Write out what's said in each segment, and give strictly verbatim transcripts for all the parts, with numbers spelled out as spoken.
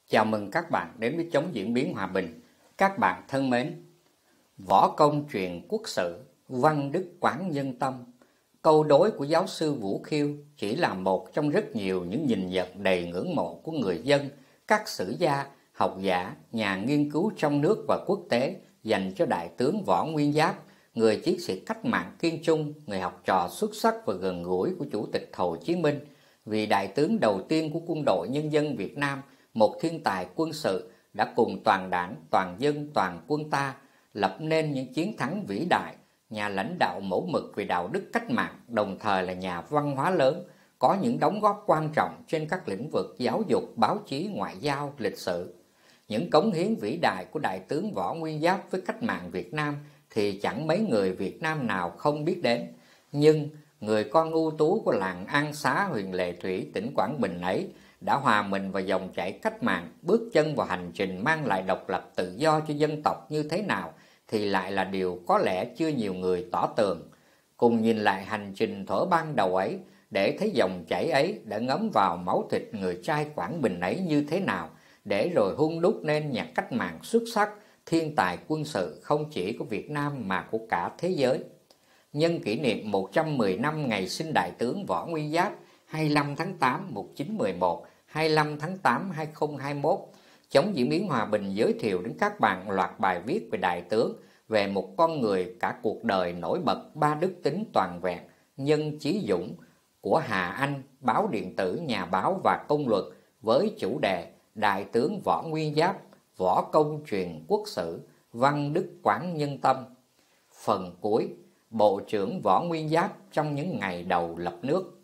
Chào mừng các bạn đến với Chống Diễn biến Hòa bình. Các bạn thân mến, võ công truyền quốc sử, văn đức quán nhân tâm. Câu đối của giáo sư Vũ Khiêu chỉ là một trong rất nhiều những nhìn nhận đầy ngưỡng mộ của người dân, các sử gia, học giả, nhà nghiên cứu trong nước và quốc tế dành cho Đại tướng Võ Nguyên Giáp, người chiến sĩ cách mạng kiên trung, người học trò xuất sắc và gần gũi của Chủ tịch Hồ Chí Minh, vị đại tướng đầu tiên của Quân đội Nhân dân Việt Nam, một thiên tài quân sự đã cùng toàn đảng, toàn dân, toàn quân ta lập nên những chiến thắng vĩ đại, nhà lãnh đạo mẫu mực về đạo đức cách mạng, đồng thời là nhà văn hóa lớn, có những đóng góp quan trọng trên các lĩnh vực giáo dục, báo chí, ngoại giao, lịch sử. Những cống hiến vĩ đại của Đại tướng Võ Nguyên Giáp với cách mạng Việt Nam thì chẳng mấy người Việt Nam nào không biết đến. Nhưng người con ưu tú của làng An Xá, huyện Lệ Thủy, tỉnh Quảng Bình ấy đã hòa mình vào dòng chảy cách mạng, bước chân vào hành trình mang lại độc lập tự do cho dân tộc như thế nào thì lại là điều có lẽ chưa nhiều người tỏ tường. Cùng nhìn lại hành trình thuở ban đầu ấy để thấy dòng chảy ấy đã ngấm vào máu thịt người trai Quảng Bình ấy như thế nào, để rồi hun đúc nên nhà cách mạng xuất sắc, thiên tài quân sự không chỉ của Việt Nam mà của cả thế giới. Nhân kỷ niệm một trăm mười năm ngày sinh Đại tướng Võ Nguyên Giáp, hai mươi lăm tháng tám năm một nghìn chín trăm mười một, hai mươi lăm tháng tám năm hai nghìn không trăm hai mươi mốt, Chống Diễn biến Hòa bình giới thiệu đến các bạn loạt bài viết về Đại tướng, về một con người cả cuộc đời nổi bật ba đức tính toàn vẹn, nhân chí dũng của Hà Anh, báo điện tử Nhà báo và Công luận, với chủ đề Đại tướng Võ Nguyên Giáp, võ công truyền quốc sử, văn đức quán nhân tâm. Phần cuối, Bộ trưởng Võ Nguyên Giáp trong những ngày đầu lập nước.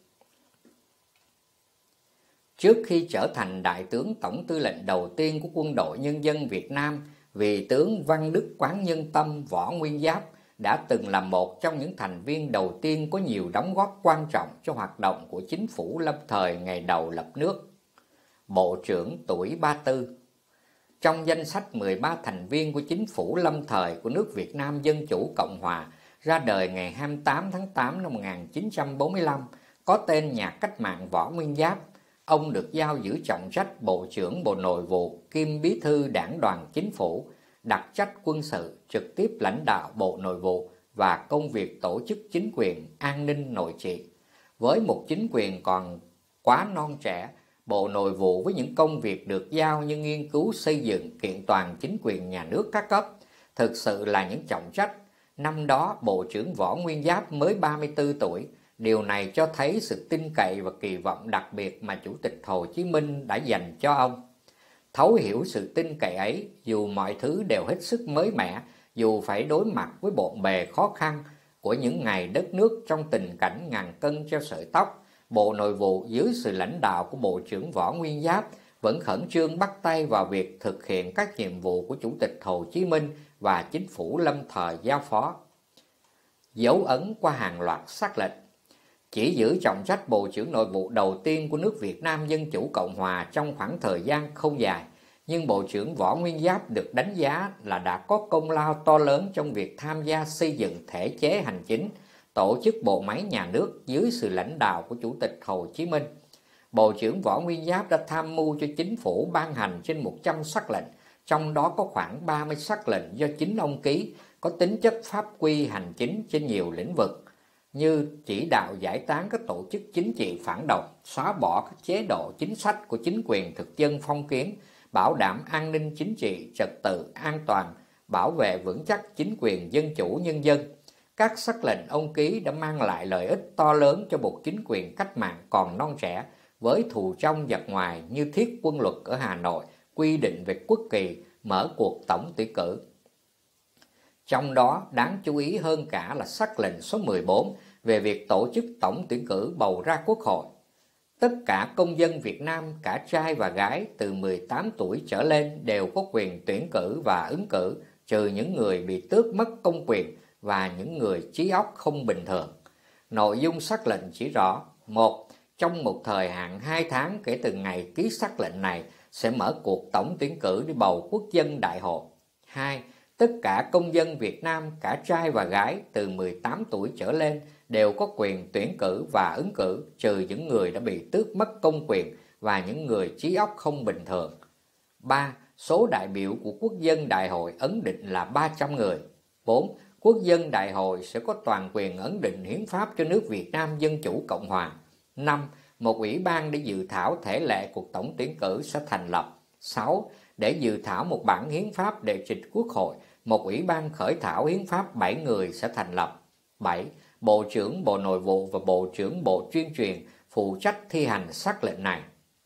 Trước khi trở thành Đại tướng Tổng tư lệnh đầu tiên của Quân đội Nhân dân Việt Nam, vị tướng văn đức quán nhân tâm Võ Nguyên Giáp đã từng là một trong những thành viên đầu tiên có nhiều đóng góp quan trọng cho hoạt động của chính phủ lâm thời ngày đầu lập nước. Bộ trưởng tuổi ba mươi tư. Trong danh sách mười ba thành viên của chính phủ lâm thời của nước Việt Nam Dân Chủ Cộng Hòa, ra đời ngày hai mươi tám tháng tám năm một nghìn chín trăm bốn mươi lăm, có tên nhà cách mạng Võ Nguyên Giáp. Ông được giao giữ trọng trách Bộ trưởng Bộ Nội vụ kiêm Bí thư Đảng đoàn Chính phủ, đặc trách quân sự, trực tiếp lãnh đạo Bộ Nội vụ và công việc tổ chức chính quyền, an ninh nội trị. Với một chính quyền còn quá non trẻ, Bộ Nội vụ với những công việc được giao như nghiên cứu xây dựng kiện toàn chính quyền nhà nước các cấp, thực sự là những trọng trách. Năm đó, Bộ trưởng Võ Nguyên Giáp mới ba mươi tư tuổi. Điều này cho thấy sự tin cậy và kỳ vọng đặc biệt mà Chủ tịch Hồ Chí Minh đã dành cho ông. Thấu hiểu sự tin cậy ấy, dù mọi thứ đều hết sức mới mẻ, dù phải đối mặt với bộn bề khó khăn của những ngày đất nước trong tình cảnh ngàn cân treo sợi tóc, Bộ Nội vụ dưới sự lãnh đạo của Bộ trưởng Võ Nguyên Giáp vẫn khẩn trương bắt tay vào việc thực hiện các nhiệm vụ của Chủ tịch Hồ Chí Minh và chính phủ lâm thời giao phó. Dấu ấn qua hàng loạt sắc lệnh. Chỉ giữ trọng trách Bộ trưởng Nội vụ đầu tiên của nước Việt Nam Dân Chủ Cộng Hòa trong khoảng thời gian không dài, nhưng Bộ trưởng Võ Nguyên Giáp được đánh giá là đã có công lao to lớn trong việc tham gia xây dựng thể chế hành chính, tổ chức bộ máy nhà nước dưới sự lãnh đạo của Chủ tịch Hồ Chí Minh. Bộ trưởng Võ Nguyên Giáp đã tham mưu cho chính phủ ban hành trên một trăm sắc lệnh, trong đó có khoảng ba mươi sắc lệnh do chính ông ký, có tính chất pháp quy hành chính trên nhiều lĩnh vực, như chỉ đạo giải tán các tổ chức chính trị phản động, xóa bỏ các chế độ chính sách của chính quyền thực dân phong kiến, bảo đảm an ninh chính trị, trật tự, an toàn, bảo vệ vững chắc chính quyền dân chủ nhân dân. Các sắc lệnh ông ký đã mang lại lợi ích to lớn cho một chính quyền cách mạng còn non trẻ, với thù trong giặc ngoài như thiết quân luật ở Hà Nội, quy định về quốc kỳ, mở cuộc tổng tuyển cử. Trong đó, đáng chú ý hơn cả là sắc lệnh số mười bốn về việc tổ chức tổng tuyển cử bầu ra Quốc hội. Tất cả công dân Việt Nam, cả trai và gái từ mười tám tuổi trở lên đều có quyền tuyển cử và ứng cử, trừ những người bị tước mất công quyền và những người trí óc không bình thường. Nội dung sắc lệnh chỉ rõ: một. Trong một thời hạn hai tháng kể từ ngày ký sắc lệnh này sẽ mở cuộc tổng tuyển cử đi bầu quốc dân đại hội. hai. Tất cả công dân Việt Nam, cả trai và gái từ mười tám tuổi trở lên đều có quyền tuyển cử và ứng cử, trừ những người đã bị tước mất công quyền và những người trí óc không bình thường. ba. Số đại biểu của Quốc dân Đại hội ấn định là ba trăm người. bốn. Quốc dân Đại hội sẽ có toàn quyền ấn định hiến pháp cho nước Việt Nam Dân Chủ Cộng Hòa. năm. Một ủy ban để dự thảo thể lệ cuộc tổng tuyển cử sẽ thành lập. sáu. Để dự thảo một bản hiến pháp để trình Quốc hội, một ủy ban khởi thảo hiến pháp bảy người sẽ thành lập. bảy. Bộ trưởng Bộ Nội vụ và Bộ trưởng Bộ Tuyên truyền phụ trách thi hành sắc lệnh này.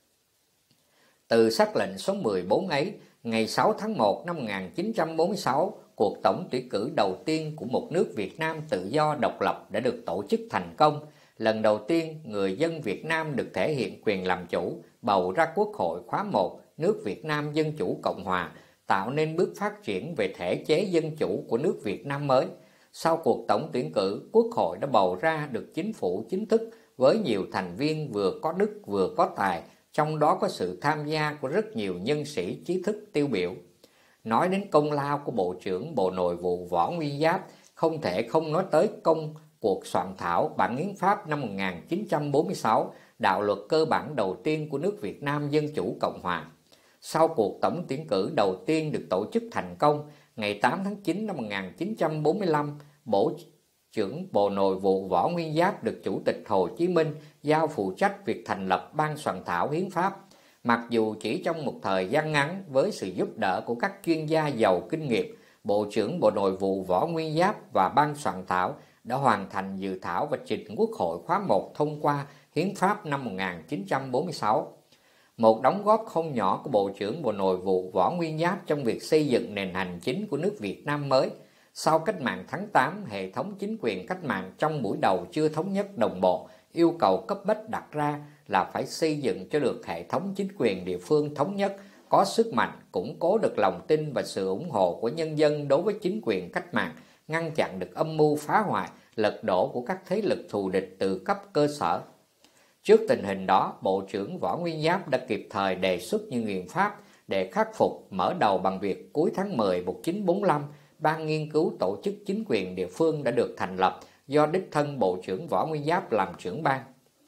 Từ sắc lệnh số mười bốn ấy, ngày sáu tháng một năm một nghìn chín trăm bốn mươi sáu, cuộc tổng tuyển cử đầu tiên của một nước Việt Nam tự do độc lập đã được tổ chức thành công. Lần đầu tiên, người dân Việt Nam được thể hiện quyền làm chủ, bầu ra Quốc hội khóa một, nước Việt Nam Dân Chủ Cộng Hòa, tạo nên bước phát triển về thể chế dân chủ của nước Việt Nam mới. Sau cuộc tổng tuyển cử, Quốc hội đã bầu ra được chính phủ chính thức với nhiều thành viên vừa có đức vừa có tài, trong đó có sự tham gia của rất nhiều nhân sĩ trí thức tiêu biểu. Nói đến công lao của Bộ trưởng Bộ Nội vụ Võ Nguyên Giáp, không thể không nói tới công cuộc soạn thảo bản hiến pháp năm một nghìn chín trăm bốn mươi sáu, đạo luật cơ bản đầu tiên của nước Việt Nam Dân Chủ Cộng Hòa. Sau cuộc tổng tuyển cử đầu tiên được tổ chức thành công, ngày tám tháng chín năm một nghìn chín trăm bốn mươi lăm, Bộ trưởng Bộ Nội vụ Võ Nguyên Giáp được Chủ tịch Hồ Chí Minh giao phụ trách việc thành lập ban soạn thảo hiến pháp. Mặc dù chỉ trong một thời gian ngắn, với sự giúp đỡ của các chuyên gia giàu kinh nghiệm, Bộ trưởng Bộ Nội vụ Võ Nguyên Giáp và ban soạn thảo đã hoàn thành dự thảo và trình Quốc hội khóa một thông qua hiến pháp năm một nghìn chín trăm bốn mươi sáu. Một đóng góp không nhỏ của Bộ trưởng Bộ Nội vụ Võ Nguyên Giáp trong việc xây dựng nền hành chính của nước Việt Nam mới. Sau cách mạng tháng tám, hệ thống chính quyền cách mạng trong buổi đầu chưa thống nhất đồng bộ, yêu cầu cấp bách đặt ra là phải xây dựng cho được hệ thống chính quyền địa phương thống nhất, có sức mạnh, củng cố được lòng tin và sự ủng hộ của nhân dân đối với chính quyền cách mạng, ngăn chặn được âm mưu phá hoại, lật đổ của các thế lực thù địch từ cấp cơ sở. Trước tình hình đó, Bộ trưởng Võ Nguyên Giáp đã kịp thời đề xuất những biện pháp để khắc phục, mở đầu bằng việc cuối tháng mười năm một nghìn chín trăm bốn mươi lăm, Ban nghiên cứu tổ chức chính quyền địa phương đã được thành lập do đích thân Bộ trưởng Võ Nguyên Giáp làm trưởng ban.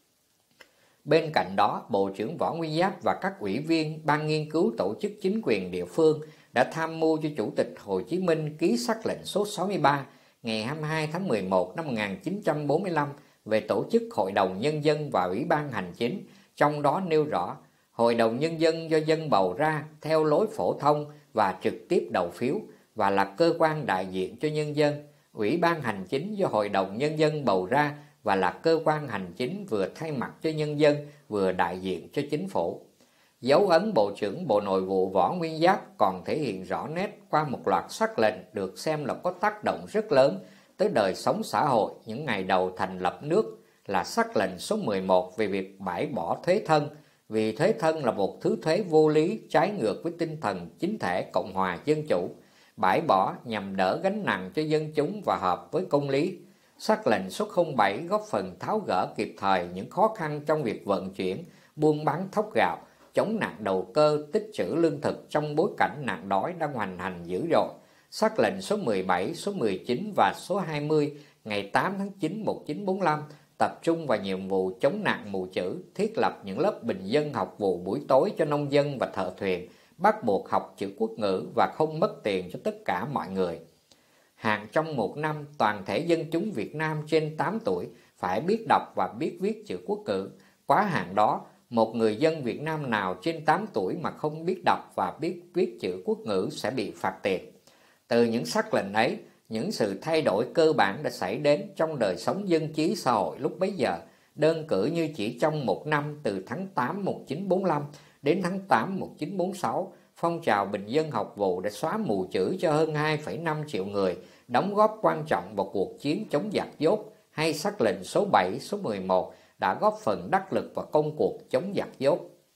Bên cạnh đó, Bộ trưởng Võ Nguyên Giáp và các ủy viên Ban nghiên cứu tổ chức chính quyền địa phương đã tham mưu cho Chủ tịch Hồ Chí Minh ký sắc lệnh số sáu mươi ba ngày hai mươi hai tháng mười một năm một nghìn chín trăm bốn mươi lăm về tổ chức Hội đồng Nhân dân và Ủy ban Hành chính, trong đó nêu rõ Hội đồng Nhân dân do dân bầu ra theo lối phổ thông và trực tiếp đầu phiếu và là cơ quan đại diện cho nhân dân. Ủy ban Hành chính do Hội đồng Nhân dân bầu ra và là cơ quan hành chính vừa thay mặt cho nhân dân vừa đại diện cho chính phủ. Dấu ấn Bộ trưởng Bộ Nội vụ Võ Nguyên Giáp còn thể hiện rõ nét qua một loạt sắc lệnh được xem là có tác động rất lớn tới đời sống xã hội những ngày đầu thành lập nước, là sắc lệnh số mười một về việc bãi bỏ thuế thân, vì thuế thân là một thứ thuế vô lý, trái ngược với tinh thần chính thể Cộng hòa Dân chủ, bãi bỏ nhằm đỡ gánh nặng cho dân chúng và hợp với công lý. Sắc lệnh số không bảy góp phần tháo gỡ kịp thời những khó khăn trong việc vận chuyển, buôn bán thóc gạo, chống nạn đầu cơ, tích trữ lương thực trong bối cảnh nạn đói đang hoành hành dữ dội. Sắc lệnh số mười bảy, số mười chín và số hai mươi ngày tám tháng chín năm một nghìn chín trăm bốn mươi lăm tập trung vào nhiệm vụ chống nạn mù chữ, thiết lập những lớp bình dân học vụ buổi tối cho nông dân và thợ thuyền, bắt buộc học chữ quốc ngữ và không mất tiền cho tất cả mọi người. Hạn trong một năm, toàn thể dân chúng Việt Nam trên tám tuổi phải biết đọc và biết viết chữ quốc ngữ. Quá hạn đó, một người dân Việt Nam nào trên tám tuổi mà không biết đọc và biết viết chữ quốc ngữ sẽ bị phạt tiền. Từ những sắc lệnh ấy, những sự thay đổi cơ bản đã xảy đến trong đời sống dân trí xã hội lúc bấy giờ. Đơn cử như chỉ trong một năm, từ tháng tám năm một nghìn chín trăm bốn mươi lăm đến tháng tám năm một nghìn chín trăm bốn mươi sáu, phong trào bình dân học vụ đã xóa mù chữ cho hơn hai phẩy năm triệu người, đóng góp quan trọng vào cuộc chiến chống giặc dốt, hay sắc lệnh số bảy, số mười một đã góp phần đắc lực vào công cuộc chống giặc dốt.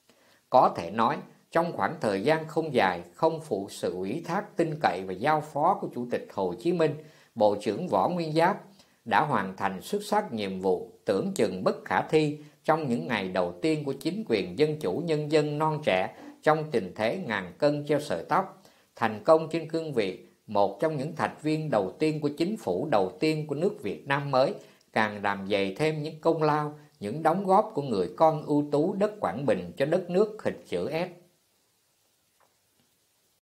Có thể nói, trong khoảng thời gian không dài, không phụ sự ủy thác tin cậy và giao phó của Chủ tịch Hồ Chí Minh, Bộ trưởng Võ Nguyên Giáp đã hoàn thành xuất sắc nhiệm vụ tưởng chừng bất khả thi trong những ngày đầu tiên của chính quyền dân chủ nhân dân non trẻ trong tình thế ngàn cân treo sợi tóc. Thành công trên cương vị một trong những thành viên đầu tiên của chính phủ đầu tiên của nước Việt Nam mới, càng làm dày thêm những công lao, những đóng góp của người con ưu tú đất Quảng Bình cho đất nước hình chữ S.